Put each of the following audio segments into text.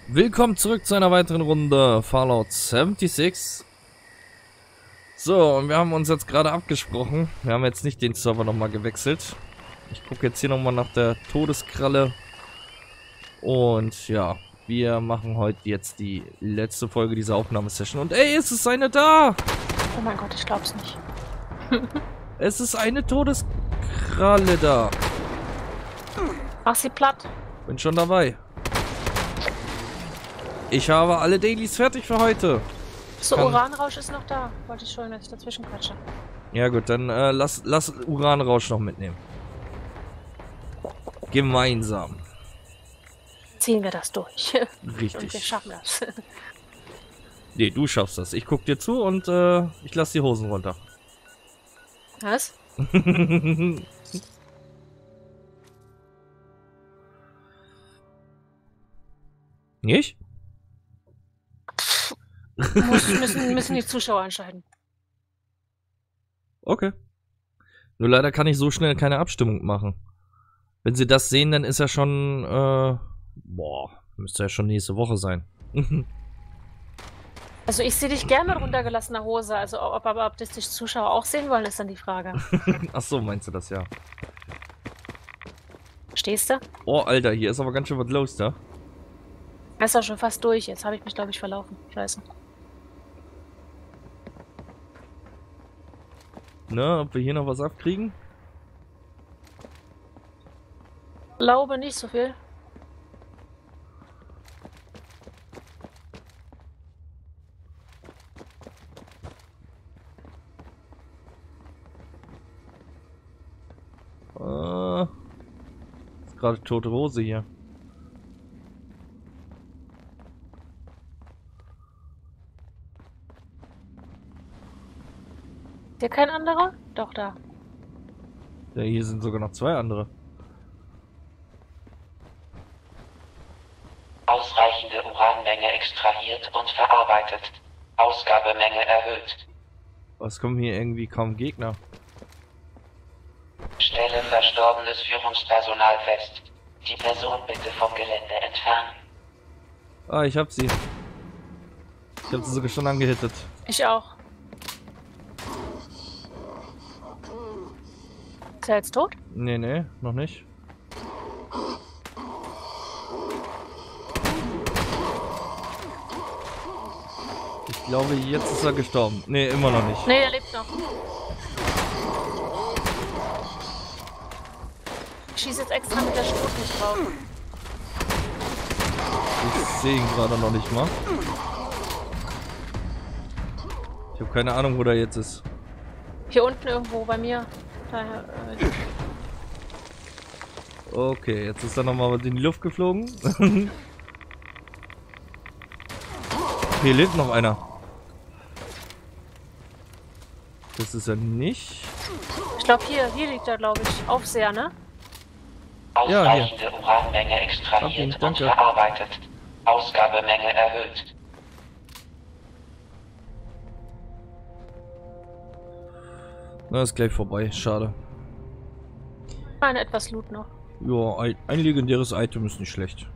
Willkommen zurück zu einer weiteren Runde Fallout 76. So, und wir haben uns jetzt gerade abgesprochen. Wir haben jetzt nicht den Server nochmal gewechselt. Ich gucke jetzt hier nochmal nach der Todeskralle. Und ja, wir machen heute jetzt die letzte Folge dieser Aufnahmesession. Und ey, es ist eine da! Oh mein Gott, ich glaub's nicht. Es ist eine Todeskralle da. Mach sie platt. Bin schon dabei. Ich habe alle Dailies fertig für heute. So, Uranrausch ist noch da. Wollte ich schon, dass ich dazwischen quatsche. Ja gut, dann lass Uranrausch noch mitnehmen. Gemeinsam. Ziehen wir das durch. Richtig. Und wir schaffen das. Nee, du schaffst das. Ich guck dir zu und ich lass die Hosen runter. Was? Nicht? Müssen die Zuschauer entscheiden. Okay. Nur leider kann ich so schnell keine Abstimmung machen. Wenn sie das sehen, dann ist ja schon, boah, müsste ja schon nächste Woche sein. Also ich sehe dich gerne mit runtergelassener Hose. Also ob das die Zuschauer auch sehen wollen, ist dann die Frage. Ach so, meinst du das, ja. Stehst du? Oh, Alter, hier ist aber ganz schön was los da. Er ist doch schon fast durch. Jetzt habe ich mich, glaube ich, verlaufen. Scheiße. Ne, ob wir hier noch was abkriegen? Glaube nicht so viel. Ist gerade tote Rose hier. Dir kein anderer? Doch, da. Ja, hier sind sogar noch zwei andere. Ausreichende Uranmenge extrahiert und verarbeitet. Ausgabemenge erhöht. Was kommen hier irgendwie kaum Gegner? Stelle verstorbenes Führungspersonal fest. Die Person bitte vom Gelände entfernen. Ah, ich hab sie. Ich hab sie sogar schon angehittet. Ich auch. Ist er jetzt tot? Nee, nee, noch nicht. Ich glaube, jetzt ist er gestorben. Nee, immer noch nicht. Nee, er lebt noch. Ich schieße jetzt extra mit der Schrot nicht drauf. Ich sehe ihn gerade noch nicht mal. Ich habe keine Ahnung, wo der jetzt ist. Hier unten irgendwo bei mir. Daher, Okay, jetzt ist er nochmal in die Luft geflogen. Hier lebt noch einer. Das ist er nicht. ich glaube, hier liegt er, glaube ich. Aufseher, ne? Ja, hier. Ausreichende Uranmenge extrahiert Okay, und danke. verarbeitet. Ausgabemenge erhöht. Na, ist gleich vorbei. Schade. Meine etwas Loot noch. Ja, ein legendäres Item ist nicht schlecht.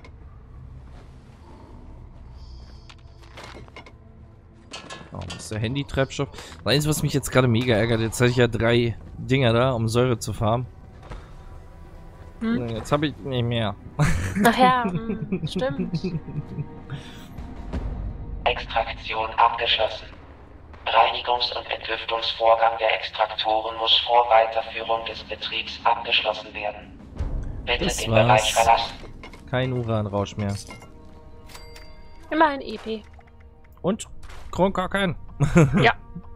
Oh, das ist der Handy-Treibstoff. Das Einzige, was mich jetzt gerade mega ärgert, jetzt hatte ich ja 3 Dinger da, um Säure zu farmen. Hm? Jetzt habe ich nicht mehr. Ach ja, stimmt. Extraktion abgeschlossen. Reinigungs- und Entlüftungsvorgang der Extraktoren muss vor Weiterführung des Betriebs abgeschlossen werden. Bitte Das den war's. Bereich verlassen. Kein Uranrausch mehr. Immerhin EP. Und? Kronkaken. Ja.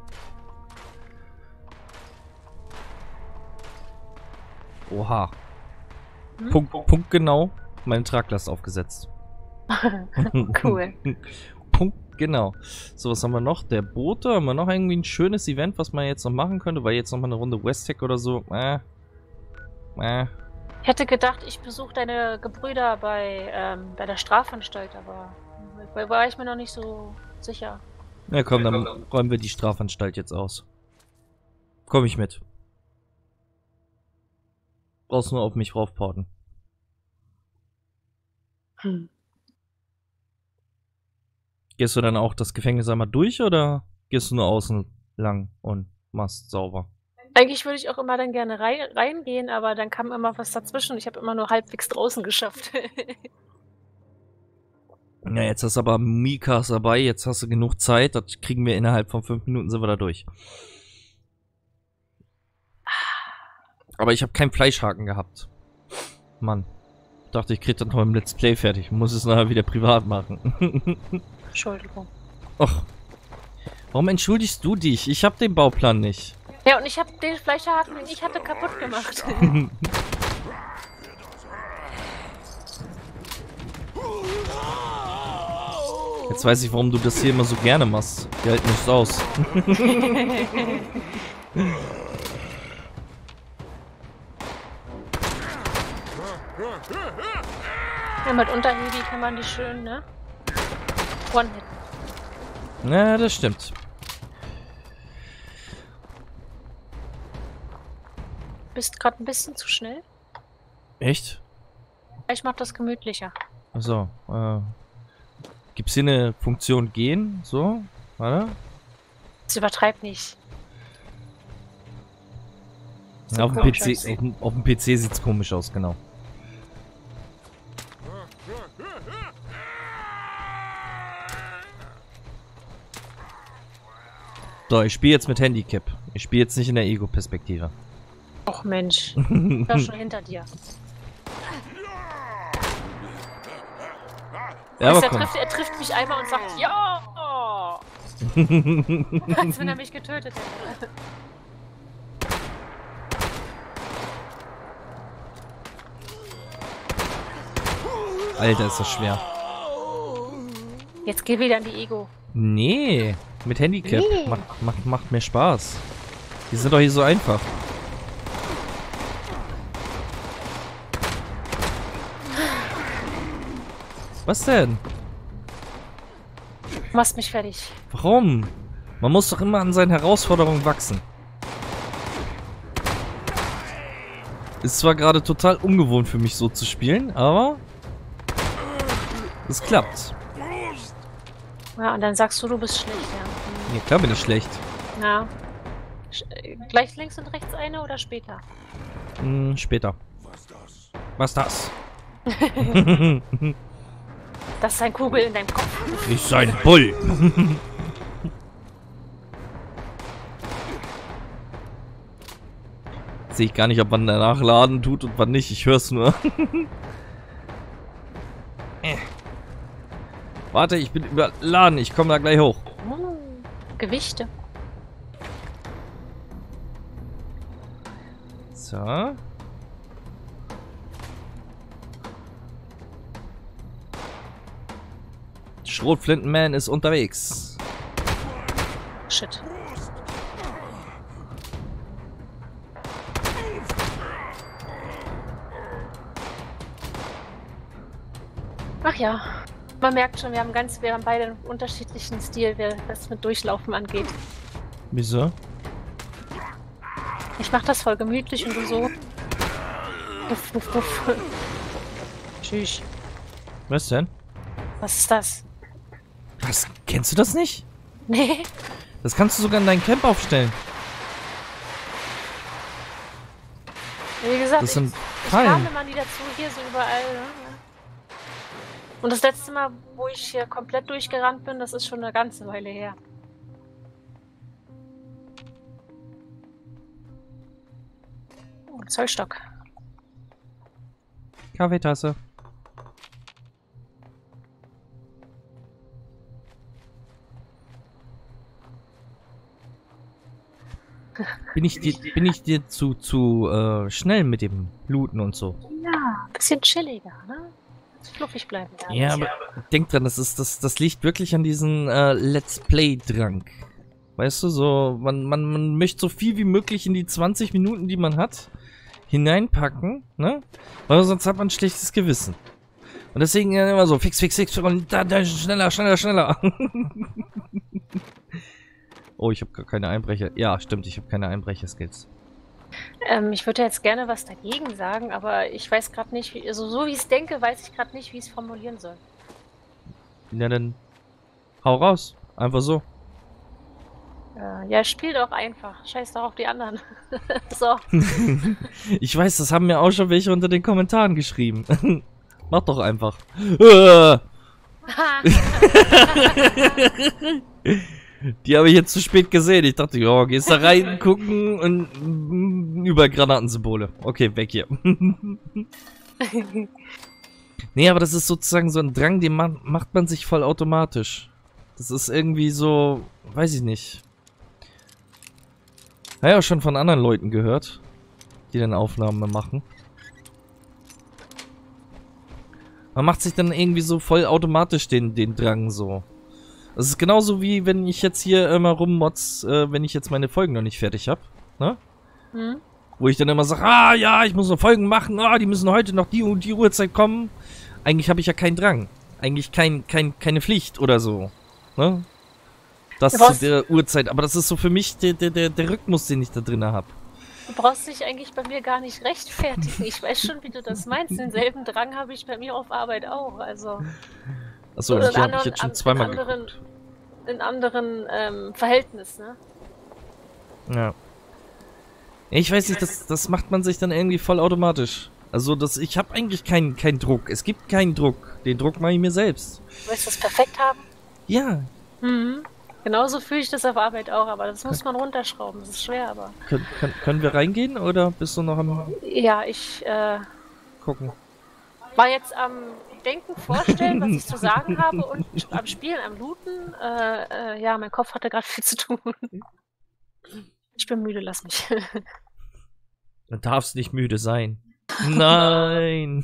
Oha. Hm? Punkt genau. Meine Traglast aufgesetzt. Cool. Punkt genau. So, was haben wir noch? Der Bote. Haben wir noch irgendwie ein schönes Event, was man jetzt noch machen könnte? Weil jetzt noch mal eine Runde Westtech oder so. Ich hätte gedacht, ich besuche deine Gebrüder bei der Strafanstalt, aber war ich mir noch nicht so sicher. Ja komm, dann räumen wir die Strafanstalt jetzt aus. Komm ich mit. Brauchst nur auf mich raufporten. Hm. Gehst du dann auch das Gefängnis einmal durch oder gehst du nur außen lang und machst sauber? Eigentlich würde ich auch immer dann gerne reingehen, aber dann kam immer was dazwischen. Ich habe immer nur halbwegs draußen geschafft. Ja, jetzt hast du aber Mikas dabei, jetzt hast du genug Zeit, das kriegen wir innerhalb von 5 Minuten, sind wir da durch. Aber ich habe keinen Fleischhaken gehabt. Mann. Ich dachte, ich krieg das noch im Let's Play fertig. Muss es nachher wieder privat machen. Entschuldigung. Och. Warum entschuldigst du dich? Ich hab den Bauplan nicht. Ja, und ich habe den Fleischhaken, den ich hatte, kaputt gemacht. Jetzt weiß ich, warum du das hier immer so gerne machst. Die halten nichts aus. Ja, mit Unterheli kann man die schön, ne? One-hitten. Ja, das stimmt. Bist gerade ein bisschen zu schnell. Echt? Ich mach das gemütlicher. Achso, gibt's hier eine Funktion gehen? So? Warte. Das übertreibt nicht. Ja, auf dem PC, auf dem PC sieht's komisch aus, genau. So, ich spiele jetzt mit Handicap. Ich spiele jetzt nicht in der Ego-Perspektive. Och Mensch, ich war schon hinter dir. Ja, aber er trifft mich einmal und sagt, ja! Als wenn er mich getötet hätte. Alter, ist das schwer. Jetzt geh wieder in die Ego. Nee, mit Handicap. Nee. Macht mehr Spaß. Die sind doch hier so einfach. Was denn? Du machst mich fertig. Warum? Man muss doch immer an seinen Herausforderungen wachsen. Ist zwar gerade total ungewohnt für mich so zu spielen, aber es klappt. Ja, und dann sagst du, du bist schlecht, ja. Ja, klar bin ich schlecht. Ja. Gleich links und rechts eine oder später? Später. Was das? Das ist ein Kugel in deinem Kopf. Ich sein Bull. Sehe ich gar nicht, ob man danach laden tut und wann nicht. Ich höre es nur. Warte, ich bin überladen. Ich komme da gleich hoch. Gewichte. So. Schrotflintenman ist unterwegs. Shit. Ach ja. Man merkt schon, wir haben beide einen unterschiedlichen Stil, was mit Durchlaufen angeht. Wieso? Ich mach das voll gemütlich und du so. Wuff, wuff, wuff. Tschüss. Was denn? Was ist das? Was? Kennst du das nicht? Nee. Das kannst du sogar in dein Camp aufstellen. Wie gesagt, Das sind ich kam Fallen. immer nie dazu, hier so überall. Ne? Und das letzte Mal, wo ich hier komplett durchgerannt bin, das ist schon eine ganze Weile her. Oh, Zollstock. Kaffeetasse. Bin ich dir zu schnell mit dem Looten und so? Ja, ein bisschen chilliger, ne? Fluffig bleiben. Ja, aber denk dran, das liegt wirklich an diesem Let's Play-Drang. Weißt du, so, man möchte so viel wie möglich in die 20 Minuten, die man hat, hineinpacken, ne? Weil sonst hat man ein schlechtes Gewissen. Und deswegen immer so, fix, und da, schneller. Oh, ich habe gar keine Einbrecher. Ja, stimmt, ich habe keine Einbrecher-Skills. Ich würde jetzt gerne was dagegen sagen, aber ich weiß gerade nicht, so wie ich es denke, weiß ich gerade nicht, wie ich es formulieren soll. Na dann, Hau raus. Einfach so. Ja, spiel doch einfach. Scheiß doch auf die anderen. So. Ich weiß, das haben mir auch schon welche unter den Kommentaren geschrieben. Mach doch einfach. Die habe ich jetzt zu spät gesehen. Ich dachte, ja, gehst da rein, gucken und über Granatensymbole. Okay, weg hier. Nee, aber das ist sozusagen so ein Drang, den macht man sich voll automatisch. Das ist irgendwie so, weiß ich nicht. Naja, auch schon von anderen Leuten gehört, die dann Aufnahmen machen. Man macht sich dann irgendwie so voll automatisch den Drang so. Das ist genauso wie wenn ich jetzt hier immer rummotz, wenn ich jetzt meine Folgen noch nicht fertig habe. Ne? Hm? Wo ich dann immer sage, ah ja, ich muss noch Folgen machen, ah, die müssen heute noch die und die Uhrzeit kommen. Eigentlich habe ich ja keinen Drang. Eigentlich keine Pflicht oder so. Ne? Das zu der Uhrzeit. Aber das ist so für mich der Rhythmus, den ich da drin habe. Du brauchst dich eigentlich bei mir gar nicht rechtfertigen. Ich weiß schon, wie du das meinst. Denselben Drang habe ich bei mir auf Arbeit auch. Also. Achso, ich habe ich jetzt schon zweimal geguckt. In anderen Verhältnissen, ne? Ja. Ich weiß nicht, das macht man sich dann irgendwie voll automatisch. Also ich habe eigentlich keinen Druck. Es gibt keinen Druck. Den Druck mache ich mir selbst. Du willst das perfekt haben? Ja. Mhm. Genauso fühle ich das auf Arbeit auch, aber das muss man runterschrauben. Das ist schwer, aber... Können wir reingehen oder bist du noch am... Ja, ich gucken. War jetzt am Denken, vorstellen, was ich zu sagen habe und am Spielen, am Looten. Ja, mein Kopf hatte gerade viel zu tun. Ich bin müde, lass mich. Du darfst nicht müde sein. Nein.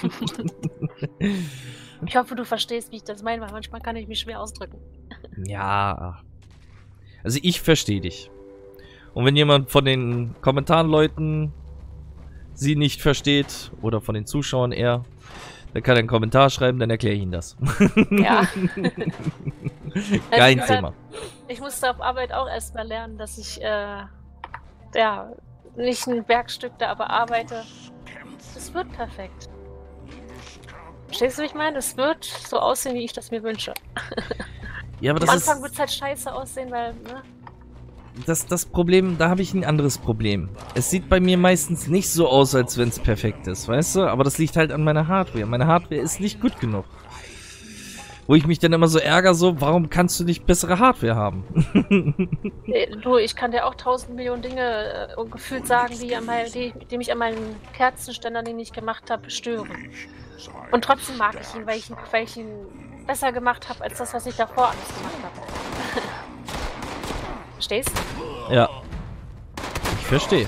Ich hoffe, du verstehst, wie ich das meine, weil manchmal kann ich mich schwer ausdrücken. Ja. Also ich verstehe dich. Und wenn jemand von den Kommentarleuten sie nicht versteht, oder von den Zuschauern eher, dann kann er einen Kommentar schreiben, dann erkläre ich ihm das. Ja. Kein Thema. Ich musste auf Arbeit auch erstmal lernen, dass ich ja, nicht ein Werkstück da aber arbeite. Es wird perfekt. Verstehst du, wie ich meine? Es wird so aussehen, wie ich das mir wünsche. Ja, aber Am Anfang wird es halt scheiße aussehen, weil, ne? Das Problem, da habe ich ein anderes Problem. Es sieht bei mir meistens nicht so aus, als wenn es perfekt ist, weißt du? Aber das liegt halt an meiner Hardware. Meine Hardware ist nicht gut genug. Wo ich mich dann immer so ärgere, so, warum kannst du nicht bessere Hardware haben? Du, ich kann dir auch 1000 Millionen Dinge gefühlt sagen, die mich an meinen Kerzenständern, den ich gemacht habe, stören. Und trotzdem mag ich ihn, weil ich ihn besser gemacht habe, als das, was ich davor alles gemacht habe. Verstehst? Ja. Ich verstehe.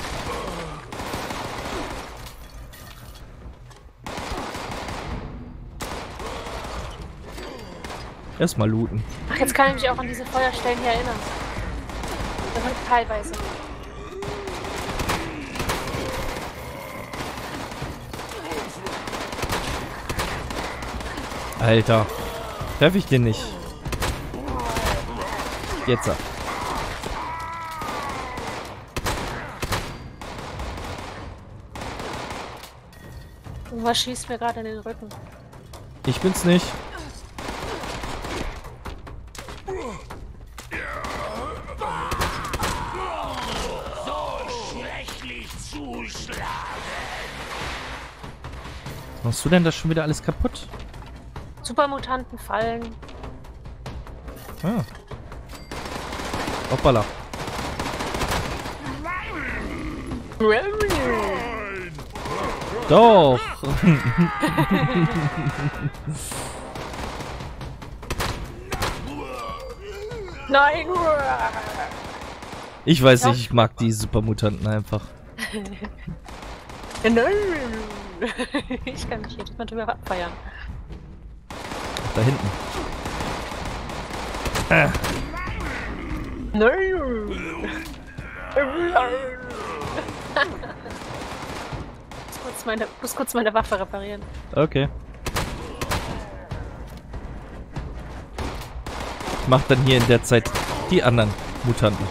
Erstmal looten. Ach, jetzt kann ich mich auch an diese Feuerstellen hier erinnern. Das sind teilweise. Alter. Treffe ich den nicht. Jetzt. Was schießt mir gerade in den Rücken? Ich bin's nicht. Machst du denn das schon wieder alles kaputt? Supermutanten fallen. Ah. Hoppala. Doch. Nein. Ich weiß nicht, ich mag die Supermutanten einfach. Ich kann mich jedes Mal drüber abfeiern. Da hinten. Ich muss kurz meine Waffe reparieren. Okay. Ich mach dann hier in der Zeit die anderen Mutanten.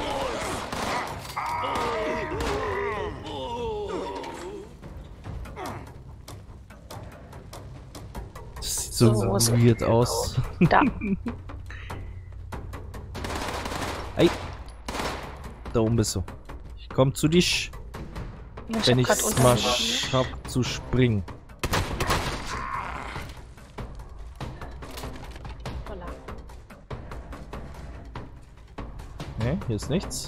Das sieht so weird aus. Da. Ei. Da oben bist du. Ich komm zu dich, Ich wenn hab grad ich's unten mal gesehen. schaff zu springen. Voilà. Ne, hier ist nichts.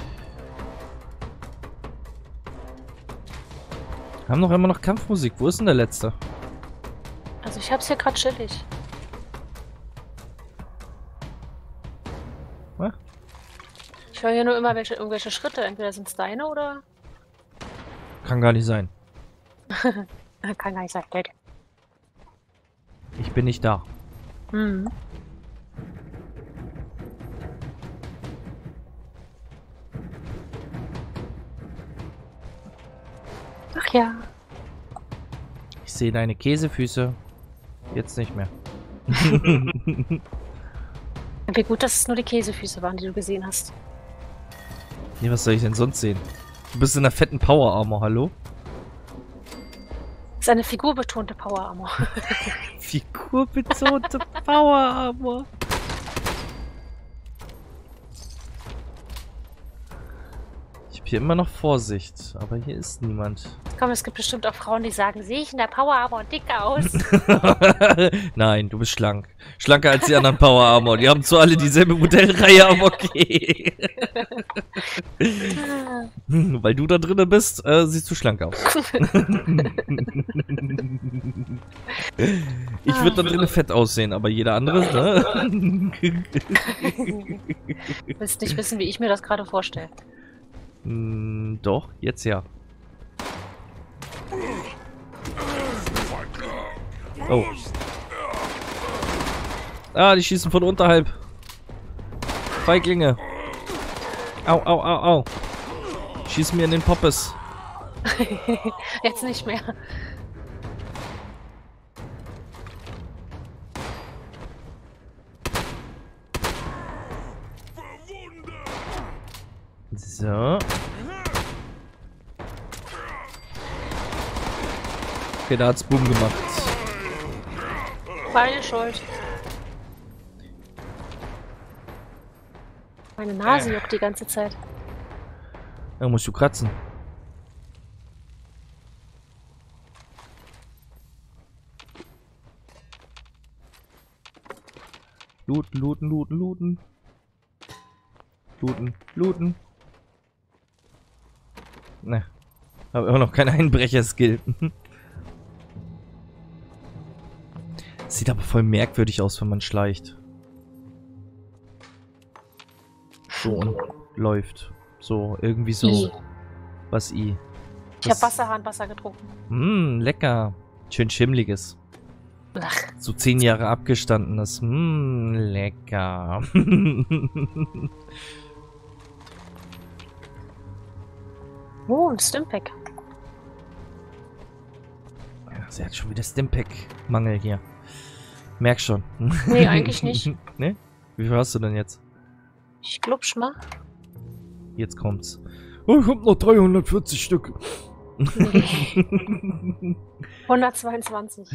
Haben noch immer noch Kampfmusik. Wo ist denn der letzte? Also ich hab's hier gerade chillig. Was? Ich höre hier nur immer irgendwelche Schritte. Entweder sind es deine oder... Kann gar nicht sein. Kann gar nicht sein. Leute. Ich bin nicht da. Hm. Ach ja. Ich sehe deine Käsefüße. Jetzt nicht mehr. Wie gut, dass es nur die Käsefüße waren, die du gesehen hast. Nee, was soll ich denn sonst sehen? Du bist in einer fetten Power Armor, hallo? Das ist eine figurbetonte Power Armor. Figurbetonte Power Armor. Ich habe hier immer noch Vorsicht, aber hier ist niemand. Komm, es gibt bestimmt auch Frauen, die sagen, sehe ich in der Power Armor dick aus? Nein, du bist schlank. Schlanker als die anderen Power Armor. Die haben zwar alle dieselbe Modellreihe, aber okay. Weil du da drinne bist, siehst du schlank aus. Ich würde da drinnen fett aussehen, aber jeder andere, ne? Du willst nicht wissen, wie ich mir das gerade vorstelle. Doch, jetzt ja. Oh. Ah, die schießen von unterhalb. Feiglinge. Au, au, au, au. Schießen mir in den Poppes. Jetzt nicht mehr. So. Okay, da hat's Boom gemacht. Meine Schuld. Meine Nase juckt die ganze Zeit. Da musst du kratzen. Looten, looten, looten, looten. Looten, looten. Ne. Habe immer noch kein Einbrecher-Skill. Sieht aber voll merkwürdig aus, wenn man schleicht. So und läuft. So, irgendwie so. I. Was I? Ich habe Wasserhahnwasser getrunken. Lecker. Schön schimmliges. Ach, So 10 Jahre abgestandenes. Lecker. oh, ein Stimpack. Ja, sie hat schon wieder Stimpack-Mangel hier. Merk schon. Nee, eigentlich nicht. Ne? Wie viel hast du denn jetzt? Ich glubsch mal. Jetzt kommt's. Oh, ich hab noch 340 Stück. Nee. 122.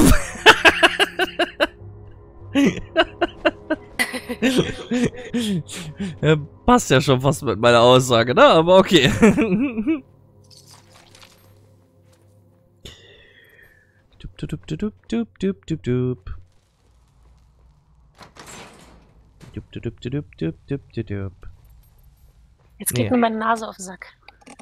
Ja, passt ja schon fast mit meiner Aussage, ne? Aber okay. Dup, dup, dup, dup, dup, dup, dup, dup. Dup, dup, dup, dup, dup, dup, dup, dup. Jetzt geht Nee. mir meine Nase auf den Sack.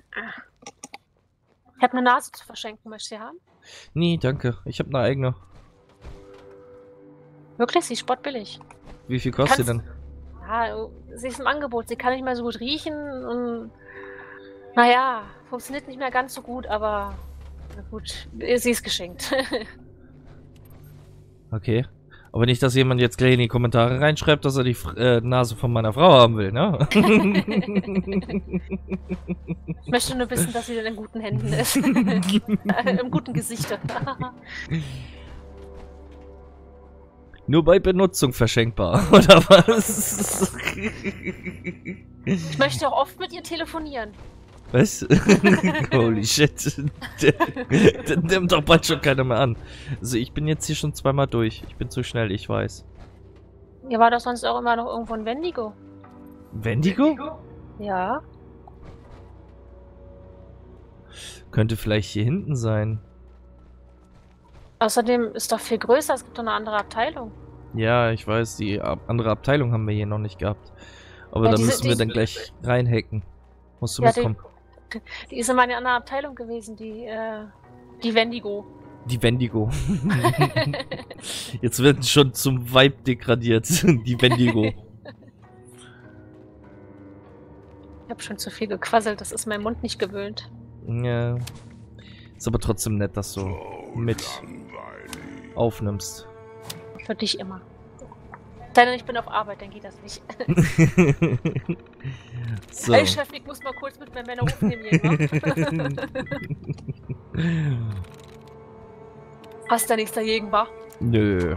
Ich habe eine Nase zu verschenken. Möchtest du sie haben? Nee, danke. Ich habe eine eigene. Wirklich? Sie ist spottbillig. Wie viel kostet sie denn? Ja, sie ist im Angebot. Sie kann nicht mehr so gut riechen und... Naja, funktioniert nicht mehr ganz so gut, aber... Na gut, sie ist geschenkt. Okay. Aber nicht, dass jemand jetzt gleich in die Kommentare reinschreibt, dass er die Nase von meiner Frau haben will, ne? Ich möchte nur wissen, dass sie dann in guten Händen ist. Im guten Gesicht. Nur bei Benutzung verschenkbar, oder was? Ich möchte auch oft mit ihr telefonieren. Was? Holy shit. Der nimmt doch bald schon keiner mehr an. Also ich bin jetzt hier schon zweimal durch. Ich bin zu schnell, ich weiß. Ja, war doch sonst auch immer noch irgendwo ein Wendigo. Wendigo? Ja. Könnte vielleicht hier hinten sein. Außerdem ist doch viel größer, es gibt doch eine andere Abteilung. Ja, ich weiß, die andere Abteilung haben wir hier noch nicht gehabt. Aber Ja, da diese- müssen wir dann gleich reinhacken. Musst du Ja, mitkommen. Die ist in meiner anderen Abteilung gewesen, die Wendigo. Die Wendigo. Jetzt wird schon zum Vibe degradiert. Die Wendigo. Ich habe schon zu viel gequasselt, das ist mein Mund nicht gewöhnt. Ja. Ist aber trotzdem nett, dass du mit aufnimmst. Für dich immer. Denn ich bin auf Arbeit, dann geht das nicht. So. Hey Chef, ich muss mal kurz mit meinen Männern aufnehmen gehen, ne? Hast du nichts dagegen, wa? Nö.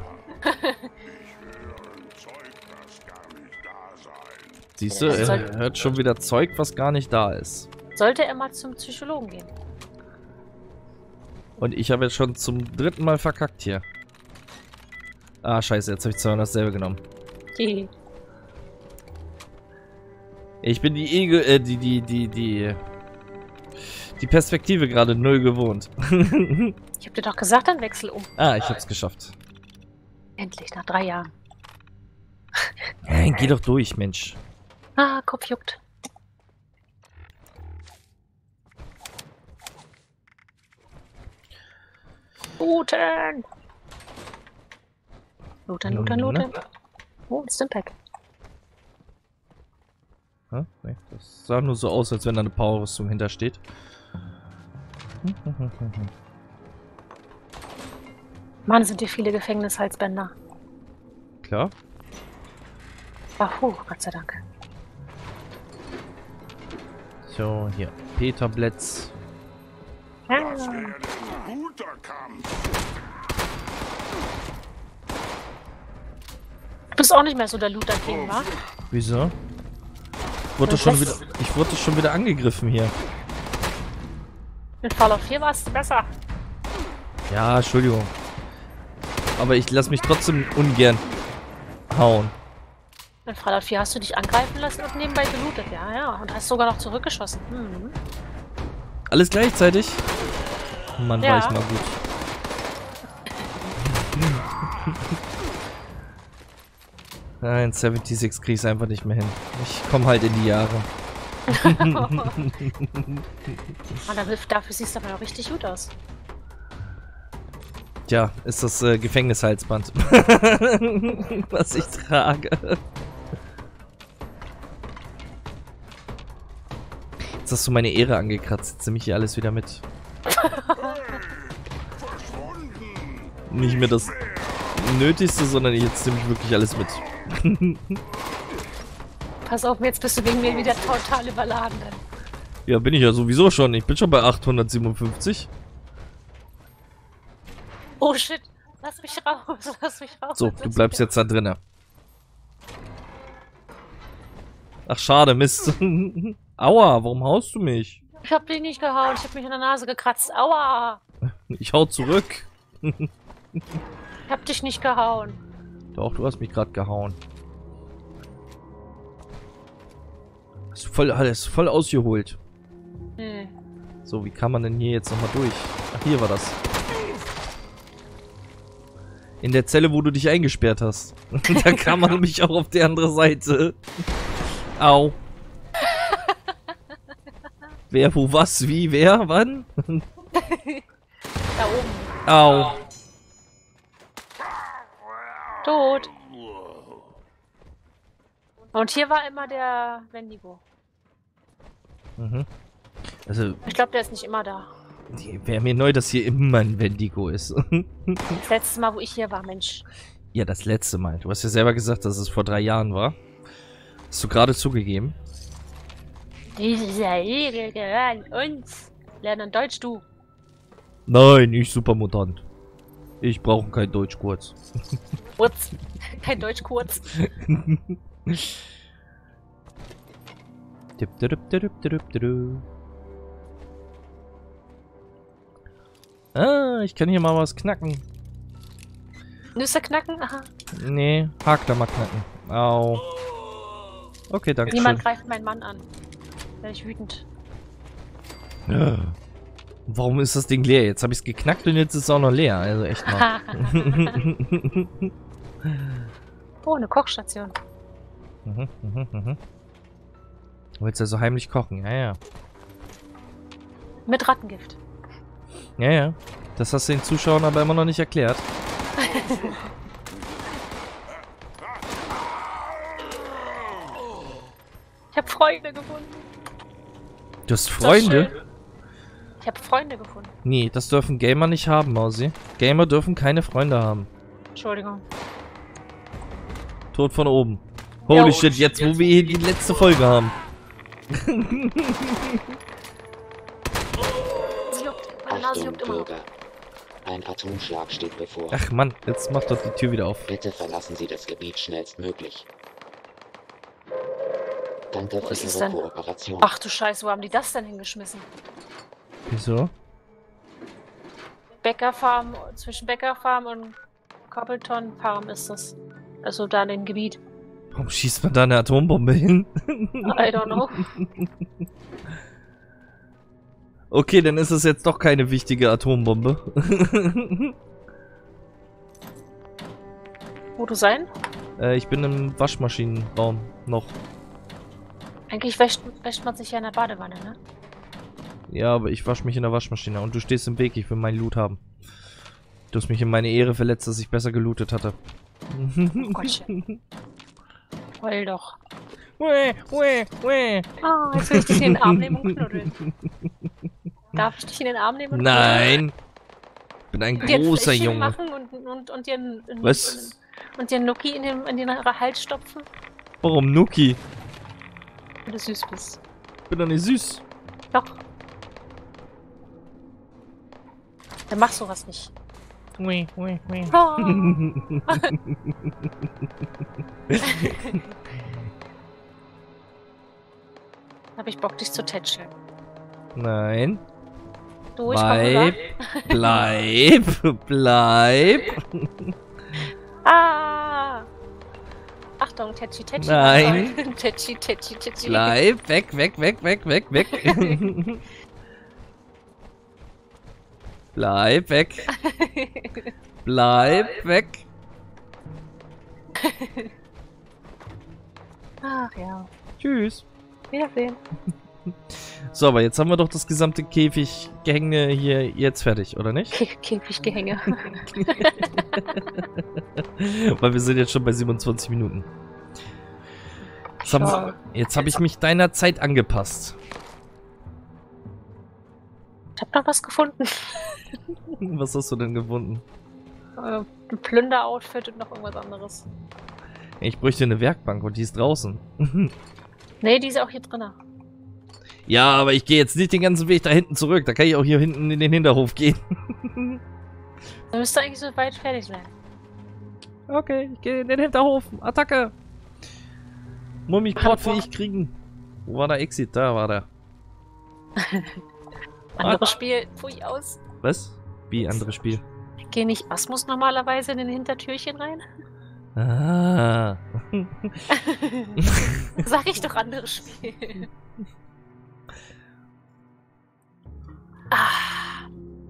Siehst du, Ja, er hört schon wieder Zeug, was gar nicht da ist. Sollte er mal zum Psychologen gehen. Und ich habe jetzt schon zum 3. Mal verkackt hier. Ah, scheiße, jetzt habe ich zwar dasselbe genommen. Die. Ich bin die Perspektive gerade null gewohnt. Ich hab dir doch gesagt, dann wechsel um. Ah, ich hab's geschafft. Endlich, nach 3 Jahren. Geh doch durch, Mensch. Ah, Kopf juckt. Looten! Looten, looten, looten. Oh, ein Stimpack. Hä? Nee, das sah nur so aus, als wenn da eine Powerrüstung hintersteht. Mann, sind hier viele Gefängnishalsbänder. Klar. Ach, Gott sei Dank. So, hier. Peter-Blätz. Ah, Guter Kampf. du bist auch nicht mehr so der Looter King, wa? Wieso? Ich wurde schon wieder angegriffen hier. Mit Fallout 4 warst du besser. Ja, Entschuldigung. Aber ich lasse mich trotzdem ungern hauen. In Fallout 4 hast du dich angreifen lassen und nebenbei gelootet, ja, ja. Und hast sogar noch zurückgeschossen. Mhm. Alles gleichzeitig? Mann, Ja. war ich mal gut. Nein, 76 krieg ich's einfach nicht mehr hin. Ich komme halt in die Jahre. Und dafür siehst du aber noch richtig gut aus. Tja, ist das Gefängnishalsband. Was ich trage. Jetzt hast du meine Ehre angekratzt. Jetzt nehme ich hier alles wieder mit. Nicht mehr das Nötigste, sondern jetzt nehme ich wirklich alles mit. Pass auf, jetzt bist du wegen mir wieder total überladen. Dann. Ja, bin ich ja sowieso schon. Ich bin schon bei 857. Oh shit, lass mich raus, lass mich raus. So, du bleibst jetzt da drinnen. Ach, schade, Mist. Aua, warum haust du mich? Ich hab dich nicht gehauen, ich hab mich in der Nase gekratzt. Aua! Ich hau zurück. Ich hab dich nicht gehauen. Doch, du hast mich gerade gehauen. Hast voll ausgeholt. Hm. So, wie kann man denn hier jetzt nochmal durch? Ach, hier war das. In der Zelle, wo du dich eingesperrt hast. Da kann man mich auch auf die andere Seite. Au. Wer, wo, was, wie, wer, wann? Da oben. Au. Tot. Und hier war immer der Wendigo. Mhm. Also, Ich glaube, der ist nicht immer da. wäre mir neu, dass hier immer ein Wendigo ist. Das letzte Mal, wo ich hier war, Mensch. Ja, das letzte Mal. Du hast ja selber gesagt, dass es vor 3 Jahren war. Hast du gerade zugegeben? Diese Regel gehören uns. Lernen Deutsch, du. Nein, ich Supermutant. Ich brauche kein Deutsch kurz. Kurz. Kein Deutsch kurz. Ah, ich kann hier mal was knacken. Nüsse knacken? Aha. Nee, Haarklammer knacken. Au. Okay, danke Niemand schön. greift meinen Mann an. Werde ich wütend. Ja. Warum ist das Ding leer? Jetzt habe ich es geknackt und jetzt ist es auch noch leer. Also echt mal. Oh, eine Kochstation. Du willst ja so heimlich kochen. Ja, ja. Mit Rattengift. Ja, ja. Das hast du den Zuschauern aber immer noch nicht erklärt. Ich habe Freunde gefunden. Du hast Ist das Freunde? schön? Ich habe Freunde gefunden. Nee, das dürfen Gamer nicht haben, Mausi. Gamer dürfen keine Freunde haben. Entschuldigung. Tod von oben. Holy Jo. shit, jetzt wo wir hier die letzte Folge haben. Sie juckt. Meine Nase Achtung, juckt immer noch. Bürger. Ein Atomschlag steht bevor. Ach Mann, jetzt mach doch die Tür wieder auf. Bitte verlassen Sie das Gebiet schnellstmöglich. Danke für ist es Ihre denn? Kooperation. Ach du Scheiße, wo haben die das denn hingeschmissen? Wieso? Bäckerfarm, zwischen Bäckerfarm und Cobbleton Farm ist das. Also da in dem Gebiet. Warum schießt man da eine Atombombe hin? I don't know. Okay, dann ist es jetzt doch keine wichtige Atombombe. Wo du sein? Ich bin im Waschmaschinenraum noch. Eigentlich wäscht man sich ja in der Badewanne, ne? Ja, aber ich wasche mich in der Waschmaschine und du stehst im Weg, ich will meinen Loot haben. Du hast mich in meine Ehre verletzt, dass ich besser gelootet hatte. Oh Gottchen. Heul doch. Ue, ue, ue. Ah, jetzt will ich dich in den Arm nehmen und knuddeln. Darf ich dich in den Arm nehmen und knuddeln? Nein! Ich bin ein Und dir ein großer Fläschchen Junge. machen und dir Was? Und dir einen Nuki in den Hals stopfen, Warum Nuki? wenn du süß bist. Ich bin doch nicht süß. Doch. Dann mach sowas nicht. Ui, ui, ui. Oh. Hab ich Bock, dich zu tätscheln. Nein. Du, ich komm rüber. Bleib. Bleib. Ah! Achtung, Tätschi, Tätschi. Nein. Tätschi, Tätschi, Tätschi. Bleib. Weg, weg, weg, weg, weg, weg. Bleib weg. Bleib weg. Ach ja. Tschüss. Wiedersehen. So, aber jetzt haben wir doch das gesamte Käfiggehänge hier jetzt fertig, oder nicht? Käfiggehänge. Weil wir sind jetzt schon bei 27 Minuten. Jetzt habe ich mich deiner Zeit angepasst. Ich hab noch was gefunden. Was hast du denn gefunden? Ein Plünder-Outfit und noch irgendwas anderes. Ich bräuchte eine Werkbank und die ist draußen. Nee, die ist auch hier drin. Ja, aber ich gehe jetzt nicht den ganzen Weg da hinten zurück. Da kann ich auch hier hinten in den Hinterhof gehen. Dann müsste eigentlich so weit fertig sein. Okay, ich gehe in den Hinterhof. Attacke! Mummi-Port fähig kriegen. Wo war der Exit? Da war der. Anderes Spiel. Pfui aus. Was? Wie anderes Spiel? Geh nicht Asmus normalerweise in den Hintertürchen rein? Ah. Sag ich doch, anderes Spiel. Ah.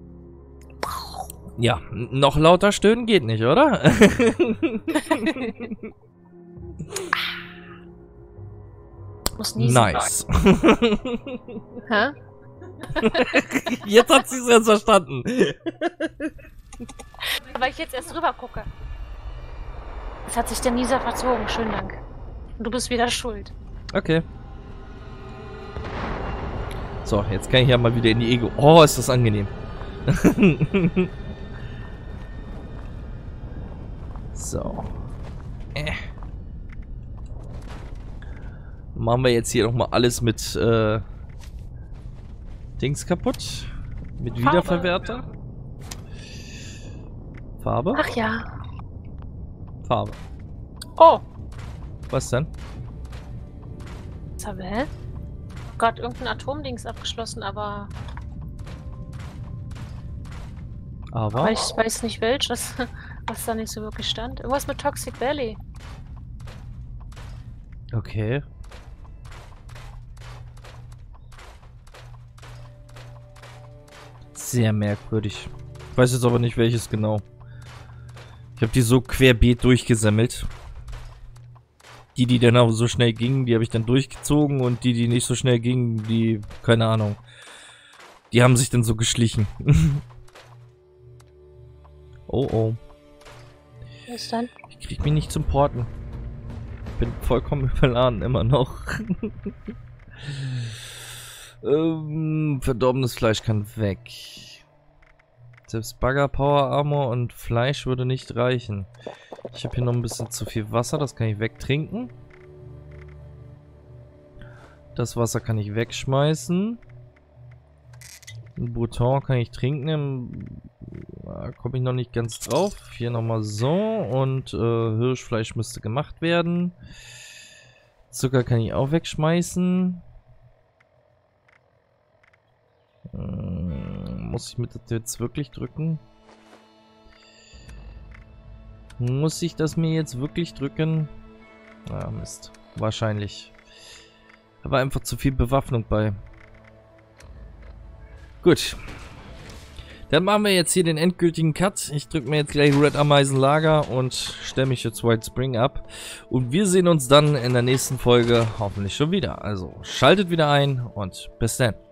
Ja, noch lauter stöhnen geht nicht, oder? Muss niesen. Nice. Hä? Jetzt hat sie es jetzt verstanden. Weil ich jetzt erst rüber gucke. Es hat sich der Nieser verzogen. Schönen Dank. Und du bist wieder schuld. Okay. So, jetzt kann ich ja mal wieder in die Ego. Oh, ist das angenehm. So. Machen wir jetzt hier nochmal alles mit Dings kaputt. Mit Farbe. Wiederverwerter. Farbe? Ach ja. Farbe. Oh. Was denn? Isabel? Gott, irgendein Atomdings abgeschlossen, aber Aber. ich weiß nicht welches, was da nicht so wirklich stand. Irgendwas mit Toxic Valley. Okay. sehr merkwürdig. Ich weiß jetzt aber nicht, welches genau. Ich habe die so querbeet durchgesammelt. Die dann auch so schnell gingen, die habe ich dann durchgezogen und die nicht so schnell gingen, die, keine Ahnung. Die haben sich dann so geschlichen. Oh oh. Was dann? Ich krieg mich nicht zum Porten. Ich bin vollkommen überladen, immer noch. Verdorbenes Fleisch kann weg. Selbst Bagger, Power Armor und Fleisch würde nicht reichen. Ich habe hier noch ein bisschen zu viel Wasser, das kann ich wegtrinken. Das Wasser kann ich wegschmeißen. Ein Bouton kann ich trinken. Da komme ich noch nicht ganz drauf. Hier nochmal so. Und Hirschfleisch müsste gemacht werden. Zucker kann ich auch wegschmeißen. Muss ich mit das jetzt wirklich drücken? Muss ich das mir jetzt wirklich drücken? Ah, Mist. Wahrscheinlich. Da war einfach zu viel Bewaffnung bei. Gut. Dann machen wir jetzt hier den endgültigen Cut. Ich drücke mir jetzt gleich Red Ameisen Lager und stelle mich jetzt White Spring ab. Und wir sehen uns dann in der nächsten Folge hoffentlich schon wieder. Also schaltet wieder ein und bis dann.